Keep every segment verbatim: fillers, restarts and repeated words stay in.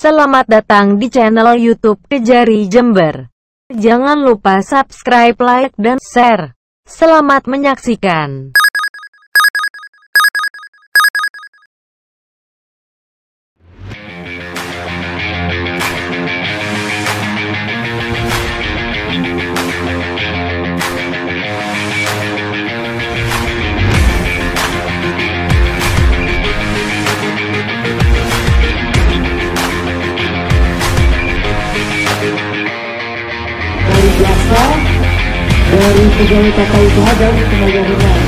Selamat datang di channel YouTube Kejari Jember. Jangan lupa subscribe, like, dan share. Selamat menyaksikan. Jasa dari pegawai tata usaha dan tenaga kerja.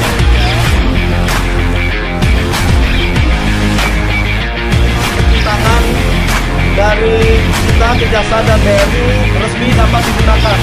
Tangan dari kita ke Jasa dan B R I resmi dapat digunakan.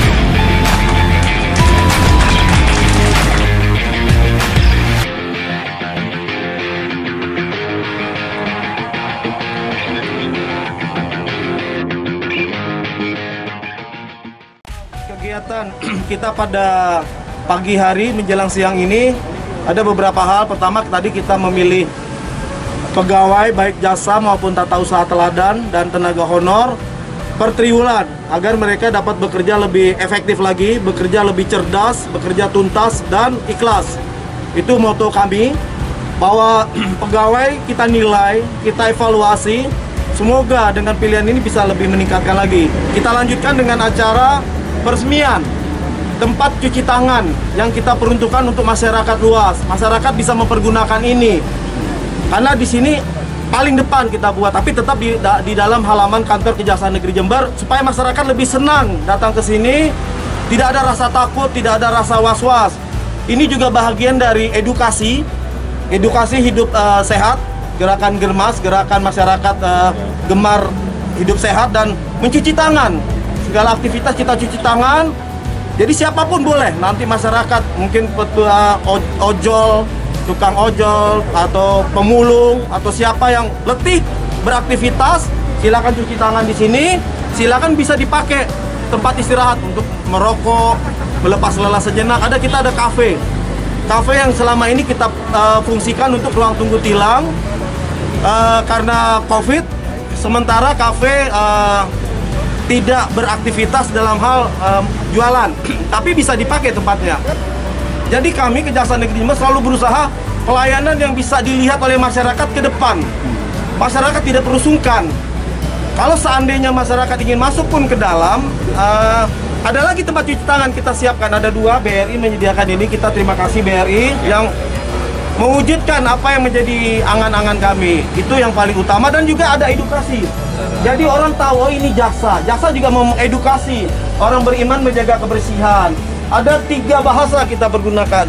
Kegiatan kita pada pagi hari menjelang siang ini ada beberapa hal. Pertama, tadi kita memilih pegawai baik jasa maupun tata usaha teladan dan tenaga honor per triwulan agar mereka dapat bekerja lebih efektif lagi, bekerja lebih cerdas, bekerja tuntas dan ikhlas. Itu moto kami, bahwa pegawai kita nilai, kita evaluasi. Semoga dengan pilihan ini bisa lebih meningkatkan lagi. Kita lanjutkan dengan acara peresmian tempat cuci tangan yang kita peruntukkan untuk masyarakat luas. Masyarakat bisa mempergunakan ini karena di sini paling depan kita buat, tapi tetap di, di dalam halaman kantor Kejaksaan Negeri Jember supaya masyarakat lebih senang datang ke sini, tidak ada rasa takut, tidak ada rasa was-was. Ini juga bahagian dari edukasi, edukasi hidup uh, sehat, gerakan Germas, gerakan masyarakat uh, gemar hidup sehat dan mencuci tangan. Segala aktivitas kita cuci tangan, jadi siapapun boleh. Nanti masyarakat mungkin petua ojol, tukang ojol, atau pemulung, atau siapa yang letih beraktivitas, silakan cuci tangan di sini. Silakan bisa dipakai tempat istirahat untuk merokok, melepas lelah sejenak. Ada kita ada kafe, kafe yang selama ini kita uh, fungsikan untuk ruang tunggu tilang uh, karena COVID. Sementara kafe uh, tidak beraktivitas dalam hal um, jualan, tapi bisa dipakai tempatnya. Jadi kami Kejaksaan Negeri Jember selalu berusaha pelayanan yang bisa dilihat oleh masyarakat ke depan. Masyarakat tidak perlu sungkan. Kalau seandainya masyarakat ingin masuk pun ke dalam, uh, ada lagi tempat cuci tangan kita siapkan. Ada dua, B R I menyediakan ini. Kita terima kasih B R I yang mewujudkan apa yang menjadi angan-angan kami. Itu yang paling utama, dan juga ada edukasi. Jadi orang tahu, oh ini jasa. Jasa juga mau mengedukasi orang beriman menjaga kebersihan. Ada tiga bahasa kita pergunakan.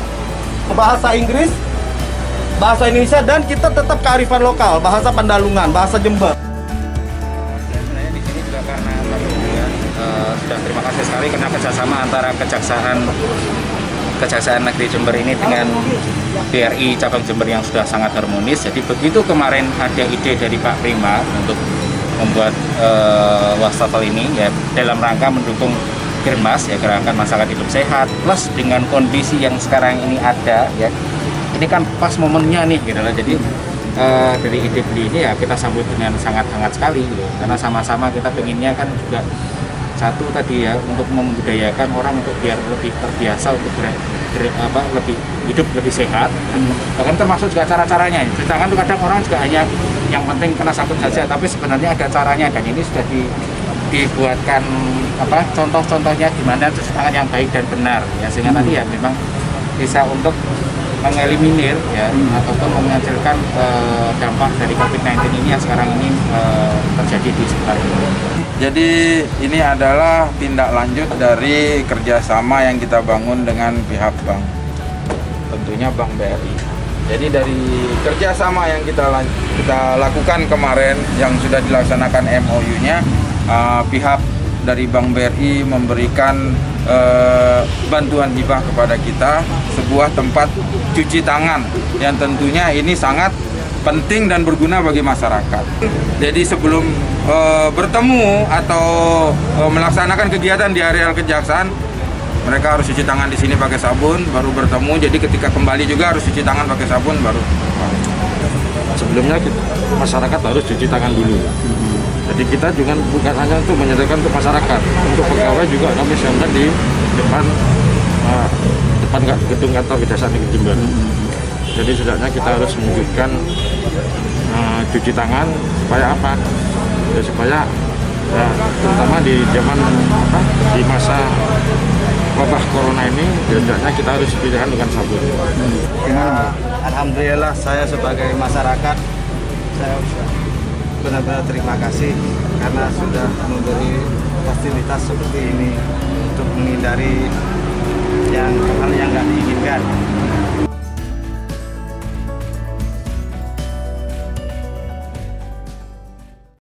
Bahasa Inggris, bahasa Indonesia, dan kita tetap kearifan lokal, bahasa Pandalungan, bahasa Jember. Sebenarnya di sini juga karena ya, uh, sudah terima kasih sekali karena kerjasama antara Kejaksaan Kejaksaan Negeri Jember ini dengan B R I cabang Jember yang sudah sangat harmonis. Jadi begitu kemarin ada ide dari Pak Prima untuk membuat uh, wastafel ini ya dalam rangka mendukung Germas ya, gerakan masyarakat hidup sehat, plus dengan kondisi yang sekarang ini ada ya, ini kan pas momennya nih gitu loh. Jadi uh, dari ide beli ini ya kita sambut dengan sangat hangat sekali gitu. Karena sama-sama kita pengennya kan juga satu tadi ya, untuk membudayakan orang untuk biar lebih terbiasa untuk ber, ber, apa, lebih hidup lebih sehat. Hmm. Bahkan termasuk juga cara-caranya. Sedangkan tuh kadang orang juga hanya yang penting kena sabun saja, tapi sebenarnya ada caranya, dan ini sudah di, dibuatkan apa contoh-contohnya gimana cuci tangan yang baik dan benar ya, sehingga hmm. tadi ya memang bisa untuk mengeliminir ya hmm. ataupun menghasilkan uh, dampak dari COVID sembilan belas ini yang sekarang ini uh, terjadi di sekitar ini. Jadi ini adalah tindak lanjut dari kerjasama yang kita bangun dengan pihak bank, tentunya Bank B R I. Jadi dari kerjasama yang kita kita lakukan kemarin yang sudah dilaksanakan M O U-nya, uh, pihak dari Bank B R I memberikan uh, bantuan hibah kepada kita sebuah tempat cuci tangan yang tentunya ini sangat penting dan berguna bagi masyarakat. Jadi sebelum uh, bertemu atau uh, melaksanakan kegiatan di areal kejaksaan, mereka harus cuci tangan di sini pakai sabun, baru bertemu. Jadi ketika kembali juga harus cuci tangan pakai sabun, baru. Sebelumnya masyarakat harus cuci tangan dulu. Jadi kita juga bukan hanya untuk menyediakan untuk masyarakat, untuk pegawai juga kami siapkan di depan uh, depan gedung kantor Kejaksaan Negeri Jember. Jadi setidaknya kita harus menunjukkan uh, cuci tangan supaya apa? Ya, supaya ya, terutama di zaman apa, di masa wabah corona ini, setidaknya kita harus pilihan dengan sabun. Ya, alhamdulillah saya sebagai masyarakat saya benar-benar terima kasih karena sudah memberi fasilitas seperti ini untuk menghindari yang hal yang nggak diinginkan.